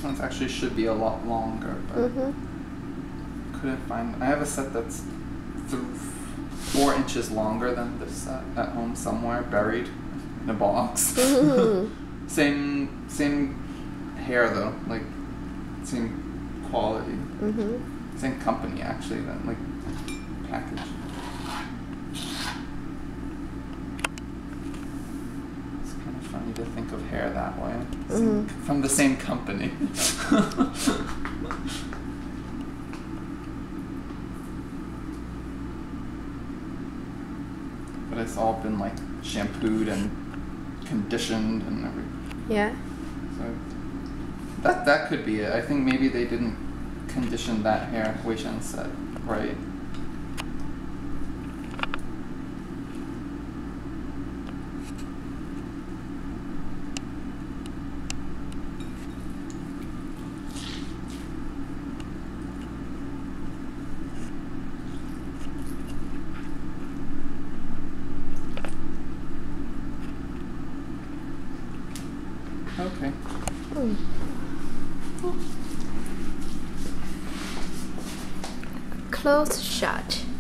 ones actually should be a lot longer, but couldn't find. I have a set that's 4 inches longer than this set at home somewhere, buried in a box. Same hair though, like same quality, same company actually. Then like package. It's kind of funny to think of hair that way. From the same company. But it's all been like shampooed and conditioned and everything. Yeah. So that could be it. I think maybe they didn't condition that hair Weishan set right. Okay. Close shut.